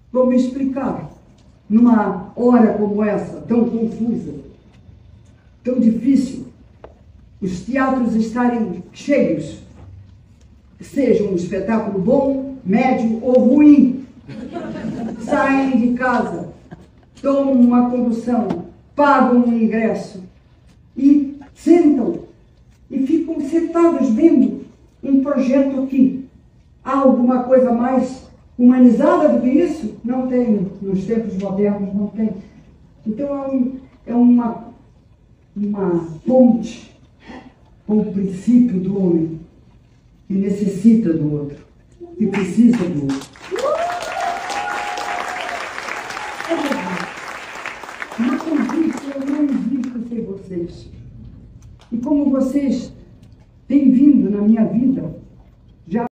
Como explicar, numa hora como essa, tão confusa, tão difícil, os teatros estarem cheios, seja um espetáculo bom, médio ou ruim, saem de casa, tomam uma condução, pagam um ingresso e sentam e ficam sentados vendo um projeto aqui. Há alguma coisa mais humanizada do que isso? Não tem. Nos tempos modernos não tem. Então é uma ponte com o princípio do homem, que necessita do outro, que precisa do outro. É verdade. Uma convite eu não existe sem vocês. E como vocês têm vindo na minha vida,